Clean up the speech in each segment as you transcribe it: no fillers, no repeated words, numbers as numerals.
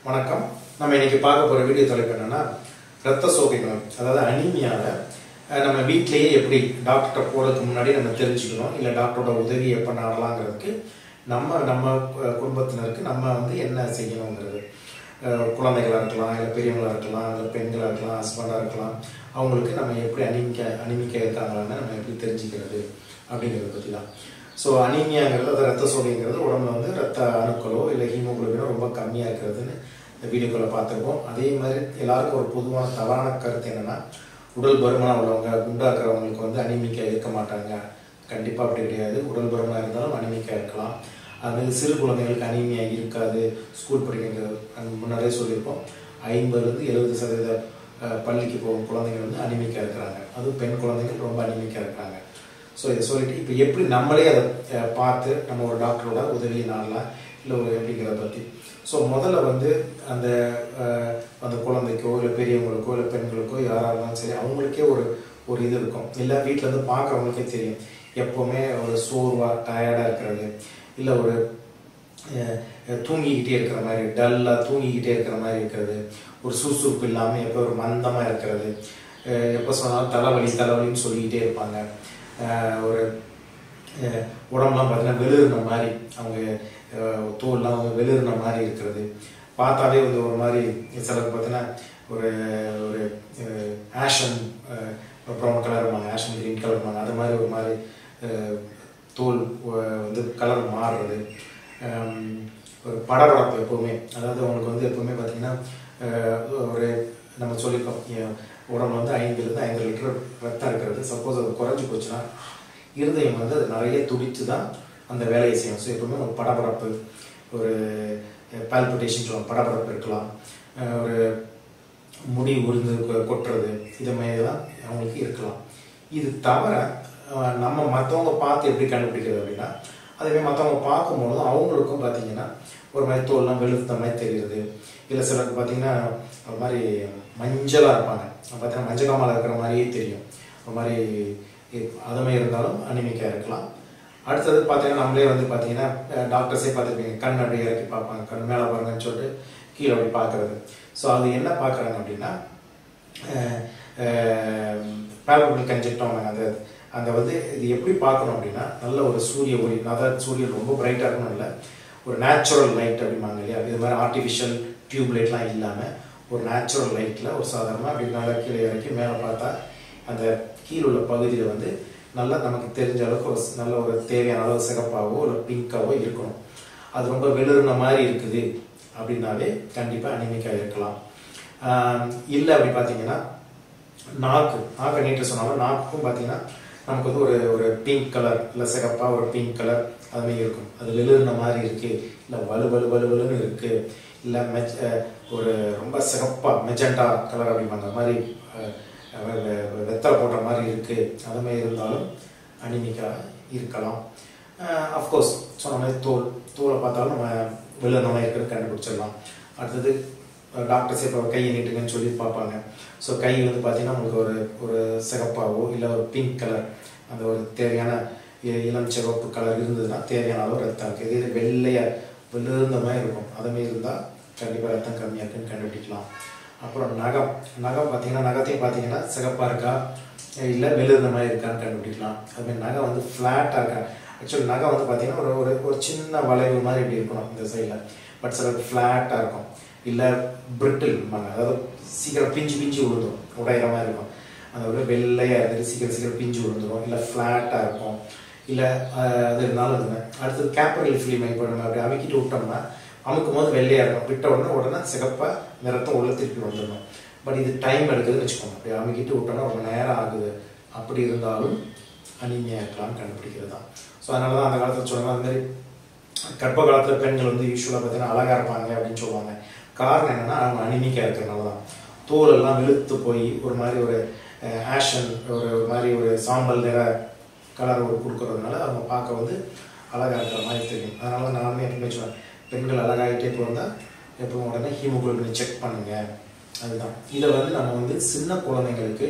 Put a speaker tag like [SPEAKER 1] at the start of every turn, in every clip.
[SPEAKER 1] வணக்கம். நம்ம இன்னைக்கு பார்க்க போற வீடியோ தலைப்பு என்னன்னா இரத்த சோகை நோய், அதாவது அனீமியால நம்ம வீட்டிலேயே எப்படி டாக்டர்கிட்ட போறதுக்கு முன்னாடி நம்ம தெரிஞ்சுக்கணும், இல்லை டாக்டரோட உதவி எப்போ நாடலாங்கிறதுக்கு நம்ம குடும்பத்தினருக்கு நம்ம என்ன செய்யணுங்கிறது. குழந்தைகளாக இருக்கலாம், இல்லை பெரியவங்களாக இருக்கலாம், இல்லை பெண்களாக இருக்கலாம், ஹஸ்பண்டாக இருக்கலாம், அவங்களுக்கு நம்ம எப்படி அனிமிக்கா இருக்காங்களான்னு நம்ம எப்படி தெரிஞ்சுக்கிறது அப்படிங்கிறத பற்றி தான். ஸோ அனீமியாங்கிறது, அது ரத்த சோகைங்கிறது உடம்புல ரத்த அணுக்களோ இல்லை ஹீமோகுளோபினோ ரொம்ப கம்மியாக இருக்கிறதுன்னு இந்த வீடியோக்களை பார்த்துருக்கோம். அதே மாதிரி எல்லாருக்கும் ஒரு பொதுவான தவறான கருத்து என்னென்னா, உடல் பருமனாக உள்ளவங்க, குண்டாக்குறவங்களுக்கு அனிமிக்கா இருக்க மாட்டாங்க. கண்டிப்பாக அப்படி கிடையாது. உடல் பருமனாக இருந்தாலும் அனிமிக்கா இருக்கலாம். அதுமாதிரி சிறு குழந்தைங்களுக்கு அனீமியா இருக்காது. ஸ்கூல் படிக்கிறது முன்னாடியே சொல்லியிருப்போம், 50-70% பள்ளிக்கு போகும் குழந்தைகள் அனிமிக்கா இருக்கிறாங்க. அதுவும் பெண் குழந்தைகள் ரொம்ப அனிமிக்கா இருக்கிறாங்க. ஸோ இதை சொல்லிட்டு இப்போ எப்படி நம்மளே அதை பார்த்து நம்ம ஒரு டாக்டரோட உதவியை நாடலாம் இல்லை ஒரு எப்படிங்கிறத பற்றி. ஸோ முதல்ல அந்த குழந்தைக்கோ இல்லை பெரியவங்களுக்கோ இல்லை பெண்களுக்கோ யாராக இருந்தாலும் சரி, அவங்களுக்கே ஒரு இது இருக்கும். இல்லை வீட்டிலேருந்து பார்க்குறவங்களுக்கே தெரியும், எப்போவுமே ஒரு சோர்வாக டயர்டாக இருக்கிறது, இல்லை ஒரு தூங்கிக்கிட்டே இருக்கிற மாதிரி, டல்லாக தூங்கிக்கிட்டே இருக்கிற மாதிரி இருக்கிறது, ஒரு சுறுசுறுப்பு இல்லாமல் எப்போ ஒரு மந்தமாக இருக்கிறது, எப்போ சொன்னாலும் தலைவலின்னு சொல்லிக்கிட்டே இருப்பாங்க. ஒரு உடம்புலாம் பார்த்தீங்கன்னா வெளிருன மாதிரி, அவங்க தோல்லாம் வெளிருன மாதிரி இருக்கிறது, பார்த்தாலே ஒரு மாதிரி சிலருக்கு பார்த்தீங்கன்னா ஒரு ஆஷன் ப்ரௌன் கலர் இருப்பாங்க, ஆஷன் கிரீன் கலர் இருப்பாங்க, அது மாதிரி ஒரு மாதிரி தோல் கலர் மாறுறது, ஒரு படபடப்பு எப்போவுமே. அதாவது அவங்களுக்கு எப்போவுமே பார்த்தீங்கன்னா ஒரு நம்ம சொல்லியிருக்கோம், உடம்புல 5 லிட்டர் ரத்தம் இருக்கிறது. சப்போஸ் அது குறைஞ்சி போச்சுன்னா இருதயம் அது நிறைய துடிச்சு தான் அந்த வேலையை செய்யும். ஸோ எப்பவுமே ஒரு படபடப்பு, ஒரு பால்பிட்டேஷன் சொல்லுவாங்க, படபடப்பு இருக்கலாம், ஒரு முடி உறிந்து கொட்டுறது, இது மாதிரி தான் அவங்களுக்கு இருக்கலாம். இது தவிர நம்ம மற்றவங்க பார்த்து எப்படி கண்டுபிடிக்கிறது அப்படின்னா, அதேமாதிரி மற்றவங்க பார்க்கும்போது அவங்களுக்கும் பார்த்தீங்கன்னா ஒரு மாதிரி தோல்லாம் வெளுத்த மாதிரி தெரியுது. இல்லை சிலருக்கு பார்த்தீங்கன்னா ஒரு மாதிரி மஞ்சளாக இருப்பாங்க, பார்த்தீங்கன்னா மஞ்சள் காமால இருக்கிற மாதிரியே தெரியும். ஒரு மாதிரி அது மாதிரி இருந்தாலும் அனிமிக்கா இருக்கலாம். அடுத்தது பார்த்தீங்கன்னா நம்மளே பார்த்தீங்கன்னா டாக்டர்ஸே பார்த்துருப்பீங்க, கண் அப்படி இறக்கி பார்ப்பாங்க, கண் மேலே பாருங்கன்னு சொல்லிட்டு கீழே அப்படி பார்க்கறது. ஸோ அது என்ன பார்க்குறாங்க அப்படின்னா பால்பபிள் கன்ஜெக்டிவா. அந்த இது எப்படி பார்க்கணும் அப்படின்னா, நல்ல ஒரு சூரிய ஒளி, அதாவது சூரியன் ரொம்ப பிரைட்டாக இருக்கணும், இல்லை ஒரு நேச்சுரல் லைட் அப்படிம்பாங்க இல்லையா, இது மாதிரி ஆர்டிஃபிஷியல் டியூப் லைட்லாம் இல்லாமல் ஒரு நேச்சுரல் லைட்டில் ஒரு சாதாரணமாக அப்படி நல்லா கீழே இறக்கி மேலே பார்த்தா அந்த கீழே உள்ள பகுதியில் நல்லா நமக்கு தெரிஞ்ச அளவுக்கு நல்ல ஒரு தேவையான அளவு சிகப்பாவோ இல்லை பிங்காவோ இருக்கணும். அது ரொம்ப வெளிருன மாதிரி இருக்குது அப்படின்னாவே கண்டிப்பாக அனிமிக்கா இருக்கலாம். இல்லை அப்படி பார்த்தீங்கன்னா நாக்கை நீட்டு சொன்னாலும் நாக்குக்கும் பார்த்தீங்கன்னா நமக்கு ஒரு பிங்க் கலர் இல்லை சிகப்பாக ஒரு பிங்க் கலர் அதுமாதிரி இருக்கும். அது வெளிருன மாதிரி இருக்குது, இல்லை வலுன்னு இருக்குது, இல்லை ஒரு ரொம்ப சிகப்பாக மெஜெண்டா கலர் அப்படிம்பாங்க மாதிரி வெத்தலை போடுற மாதிரி இருக்குது, அது மாதிரி இருந்தாலும் அனிமிக்கா இருக்கலாம். அஃப்கோர்ஸ் சொன்ன மாதிரி தோலை பார்த்தாலும் நம்ம வெளிருன மாதிரி இருக்கிறது கண்டுபிடிச்சிடலாம். அடுத்தது டாக்டர்ஸ் இப்போ கையை நீட்டுங்கன்னு சொல்லி பார்ப்பாங்க. ஸோ கை பார்த்தீங்கன்னா உங்களுக்கு ஒரு சிகப்பாவோ இல்லை ஒரு பிங்க் கலர், அந்த ஒரு தேவையான இளம் சிவப்பு கலர் இருந்ததுன்னா தேவையான அளவு ரத்தம் இருக்குது. இதே வெள்ளையாக வெளிருந்த மாதிரி இருக்கும், அதுமாதிரி இருந்தால் கண்டிப்பாக ரத்தம் கம்மியாக இருக்குன்னு கண்டுபிடிக்கலாம். அப்புறம் நகம் பார்த்தீங்கன்னா நகத்தையும் பார்த்தீங்கன்னா சிகப்பாக இருக்கா இல்லை வெளிருந்த மாதிரி இருக்கான்னு கண்டுபிடிக்கலாம். அதுமாதிரி நகம் ஃப்ளாட்டாக இருக்கா. ஆக்சுவலி நகம் பார்த்தீங்கன்னா ஒரு சின்ன வளைவு மாதிரி இப்படி இருக்கணும் இந்த சைடில், பட் சிலருக்கு ஃப்ளாட்டாக இருக்கும். இல்லை பிரிட்டில் இருப்பாங்க, அதாவது சீக்கிரம் பிஞ்சு விழுந்துடும், உடையிற மாதிரி இருக்கும். அந்த வெள்ளையாக இருந்துட்டு சீக்கிரம் பிஞ்சு விழுந்துடும், இல்லை ஃப்ளாட்டாக இருக்கும், இல்லை அது இருந்தாலும் அதுங்க. அடுத்தது கேப்பரல் ஃபிலிம் இப்போ நம்ம அப்படி அமைக்கிட்டு விட்டோம்னா அமுக்கும் போது வெள்ளையாக இருக்கும், விட்ட உடனே சிகப்பாக நிறத்தம் உள்ள திருப்பி வந்துடணும். பட் இது டைம் எடுக்குதுன்னு வச்சுக்கோங்க. அப்படி அமைக்கிட்டு விட்டோம்னா ரொம்ப நேரம் ஆகுது. அப்படி இருந்தாலும் அனிமியா இருக்கலாம்னு கண்டுபிடிக்கிறது தான். ஸோ அதனால தான் அந்த காலத்தில் சொல்லுவாங்க, அது மாதிரி கர்ப்ப காலத்தில் பெண்கள் யூஸ்வலாக பார்த்தீங்கன்னா அழகாக இருப்பாங்க அப்படின்னு சொல்லுவாங்க. காரணம் என்னென்னா அவங்க அனிமிக்கா இருக்கிறனால தான். தோலெல்லாம் வெளுத்து போய் ஒரு மாதிரி ஒரு ஆஷன் ஒரு மாதிரி ஒரு சாம்பல் நிற கலர் கொடுக்கறதுனால அவங்க பார்க்க அழகாக இருக்கிற மாதிரி தெரியும். அதனால நானுமே எப்பவுமே சொல்லுவேன், பெண்கள் அழகாகிட்டே போஇருந்தால் எப்பவும் உடனே ஹீமோகுளோபினை செக் பண்ணுங்க. அதுதான் இதை நம்ம சின்ன குழந்தைங்களுக்கு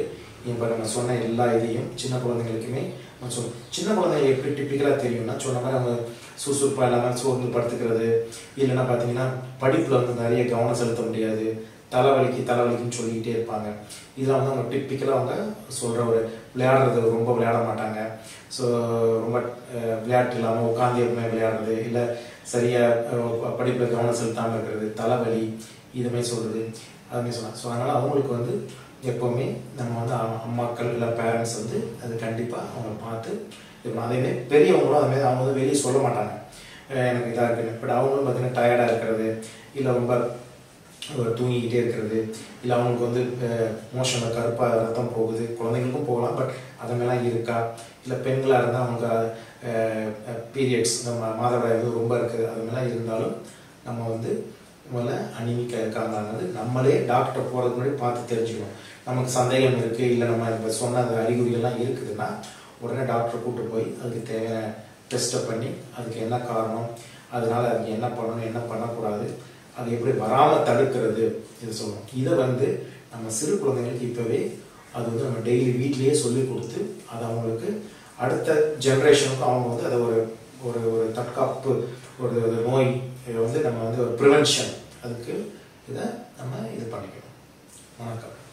[SPEAKER 1] இப்போ நம்ம சொன்ன எல்லா இதையும் சின்ன குழந்தைங்களுக்குமே நம்ம சொல்லணும். சின்ன குழந்தைங்க எப்படி டிப்பிக்கலாக தெரியும்னா சொன்ன மாதிரி அவங்க சுறுசுறுப்பாக இல்லாமல் சோர்ந்து படுத்துக்கிறது, இல்லைன்னா பார்த்தீங்கன்னா படிப்பில் வந்து நிறைய கவனம் செலுத்த முடியாது, தலைவலிக்குன்னு சொல்லிக்கிட்டே இருப்பாங்க. இதெல்லாம் வந்து அவங்க டிப்பிக்கலாக அவங்க சொல்கிற ஒரு விளையாடுறது ரொம்ப விளையாட மாட்டாங்க. ஸோ ரொம்ப விளையாட்டு இல்லாமல் உட்காந்து எப்பவுமே விளையாடுறது, இல்லை சரியாக படிப்பில் கவனம் செலுத்தாமல் இருக்கிறது, தலைவலி இதுமாதிரி சொல்கிறது அதுமாதிரி சொல்லலாம். ஸோ அதனால் அவங்களுக்கு வந்து எப்போவுமே நம்ம வந்து அம்மாக்கள் இல்லை பேரண்ட்ஸ் வந்து அது கண்டிப்பாக அவங்க பார்த்து இப்போ அதேமாதிரி பெரியவங்களும் அதுமாதிரி அவங்க வந்து வெளியே சொல்ல மாட்டாங்க எனக்கு இதாக இருக்குன்னு. பட் அவங்களும் பார்த்தீங்கன்னா டயர்டாக இருக்கிறது, இல்லை ரொம்ப தூங்கிக்கிட்டே இருக்கிறது, இல்லை அவங்களுக்கு வந்து மோஷனில் கருப்பாக ரத்தம் போகுது, குழந்தைங்களுக்கும் போகலாம் பட் அதெல்லாம் இருக்கா, இல்லை பெண்களாக இருந்தால் அவங்களுக்கு பீரியட்ஸ் நம்ம மாதவிடாய் ரொம்ப இருக்குது அதுமாதிரிலாம் இருந்தாலும் நம்ம வந்து முதல்ல அனிமிக்காக இருக்காங்கிறது நம்மளே டாக்டர் போகிறதுக்கு முன்னாடி பார்த்து தெரிஞ்சுக்கணும். நமக்கு சந்தேகம் இருக்குது, இல்லை நம்ம இப்போ சொன்ன அந்த அறிகுறிகள்லாம் இருக்குதுன்னா உடனே டாக்டரை கூப்பிட்டு போய் அதுக்கு தேவையான டெஸ்ட்டை பண்ணி அதுக்கு என்ன காரணம், அதனால் அதுக்கு என்ன பண்ணணும் என்ன பண்ணக்கூடாது, அது எப்படி வராமல் தடுக்கிறது இதை சொல்லணும். இதை வந்து நம்ம சிறு குழந்தைங்களுக்கு இப்போவே அது வந்து நம்ம டெய்லி வீட்லேயே சொல்லி கொடுத்து அது அவங்களுக்கு அடுத்த ஜென்ரேஷனுக்கு அவங்க வந்து அதை ஒரு ஒரு ஒரு தற்காப்பு ஒரு நோய் வந்து நம்ம வந்து ஒரு ப்ரிவென்ஷன் அதுக்கு இதை நம்ம இது பண்ணிக்கணும். வணக்கம்.